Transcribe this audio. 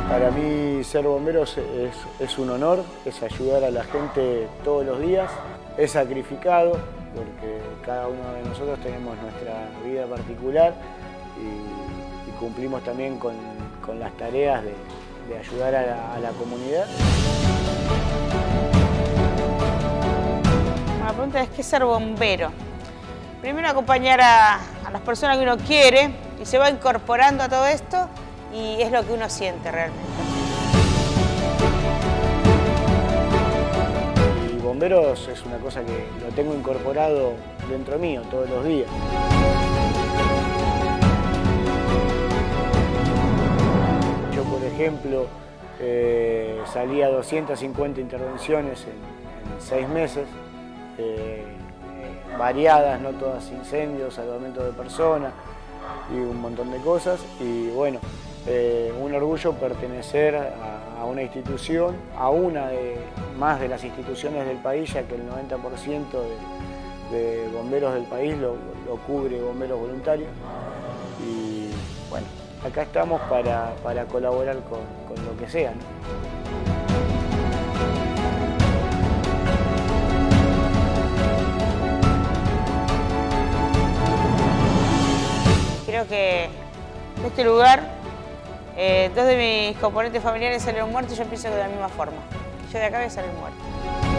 Para mí ser bombero es un honor, es ayudar a la gente todos los días, es sacrificado porque cada uno de nosotros tenemos nuestra vida particular y cumplimos también con las tareas de ayudar a la comunidad. La pregunta es, ¿qué es ser bombero? Primero acompañar a las personas que uno quiere y se va incorporando a todo esto y es lo que uno siente realmente. Y bomberos es una cosa que lo tengo incorporado dentro mío todos los días. Yo, por ejemplo, salí a 250 intervenciones en 6 meses, variadas, no todas incendios, salvamento de personas y un montón de cosas. Y bueno, un orgullo pertenecer a una institución, a una más de las instituciones del país, ya que el 90% de bomberos del país lo cubre bomberos voluntarios. Y bueno, acá estamos para colaborar con lo que sea, ¿no? Creo que en este lugar 2 de mis componentes familiares salieron muertos y yo pienso que de la misma forma. Yo de acá voy a salir muerta.